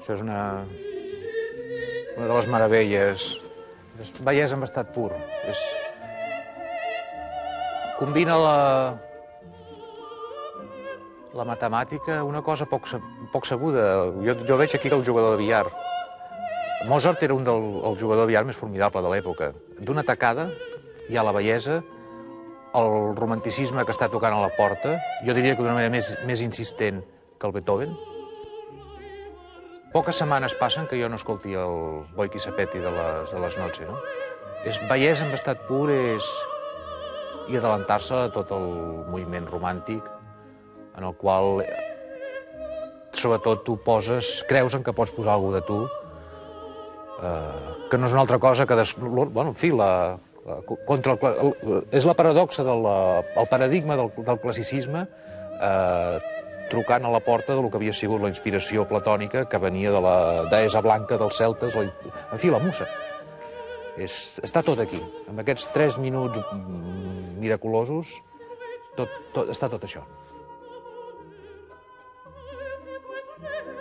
Això és una de les meravelles. És bellesa en estat pur. Combina la matemàtica, una cosa poc sabuda. Jo veig aquí el jugador de billar. Mozart era el jugador de billar més formidable de l'època. D'una tacada hi ha la bellesa, el romanticisme que està tocant a la porta, jo diria que d'una manera més insistent que el Beethoven. Poques setmanes passen que jo no escolti el Boyki Sapetti de les Nozze, no? És bellesa en estat pur, i adelantar-se a tot el moviment romàntic en el qual, sobretot, tu creus en que pots posar alguna de tu, que no és una altra cosa que... Bueno, en fi, és la paradoxa el paradigma del classicisme trucant a la porta del que havia sigut la inspiració platònica que venia de la deessa blanca dels celtes, en fi, la musa. Està tot aquí. En aquests 3 minuts miraculosos està tot això.